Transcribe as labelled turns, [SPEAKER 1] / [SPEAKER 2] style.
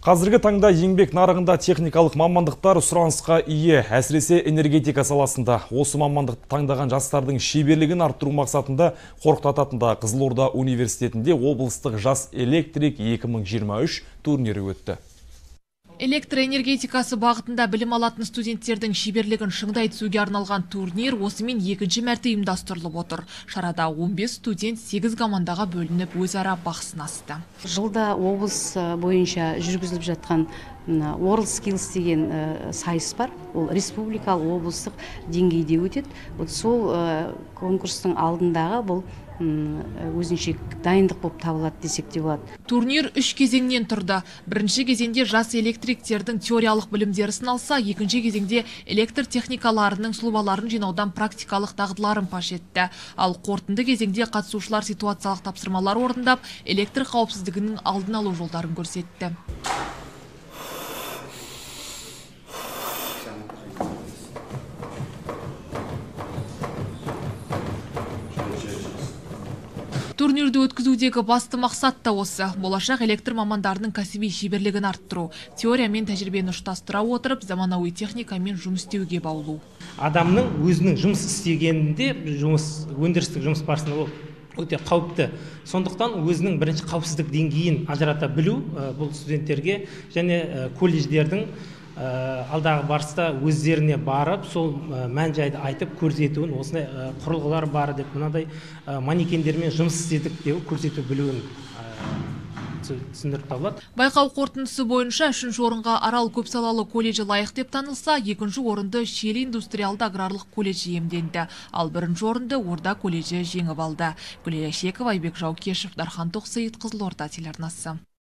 [SPEAKER 1] Қазіргі таңда еңбек нарығында техникалық мамандықтар сұранысқа ие, әсіресе энергетика саласында. Осы мамандықты таңдаған жастардың шеберлігін арттыру мақсатында Қорқыт атында Қызылорда университетінде облыстық жас электрик 2023 турнирі өтті.
[SPEAKER 2] Электроэнергетикасы бағытында білім алатын студенттердің шеберлігін шыңдай түсуге арналған турнир осымен екінші мәрте ұйымдастырылып отыр. Шарада 15 студент 8 командаға бөлініп өзара бақ сынасты.
[SPEAKER 3] Жылда облыс бойынша жүргізіліп жатқан WorldSkills деген сайыс бар. Ол республикалық облыстық деңгейде өтеді. Сол конкурстың алдындағы бұл өзінше дайындық болып табылады десек те болады.
[SPEAKER 2] Турнир 3 кезеңнен тұрды. Бірінші кезеңде жас электриктердің теориялық білімдері сыналса, екінші кезеңде электр техникаларының сұлбаларын жинаудан практикалық дағдыларын паш етті. Ал қорытынды кезеңде қатысушылар ситуациялық тапсырмалар орындап, электр қауіпсіздігінің алдын алу жолдарын көрсетті. Турнирді өткізудегі басты мақсат та осы. Болашақ электр мамандарының кәсіби шеберлігін арттыру, теория мен тәжірибені ұштастыра отырып, заманауи техникамен жұмыс істеуге баулу.
[SPEAKER 4] Адамның өзінің жұмыс істегенінде, өндірістік жұмыс барысында өте қауіпті. Сондықтан өзінің бірінші қауіпсіздік деңгейін ажырата білу бұл студенттерге және колледждердің алдағы барыста өздеріне барып, сол мән жайды айтып көрсетуін, осындай құрылғылар бар деп, мынадай манекендермен жұмыс істедік деп көрсету білуін түсіндіріп табылады.
[SPEAKER 2] Байқау қорытындысы бойынша 3-ші орынға Арал көпсалалы колледжі лайық деп танылса, 2-ші орынды Шиелі индустриалды аграрлық колледжі иемденді. Ал 1-ші орынды Орда колледжі жеңіп алды. Гүлия Шекова, Айбек Жаукешев, Дархан Тоқсейіт, Қызылорда телеарнасы.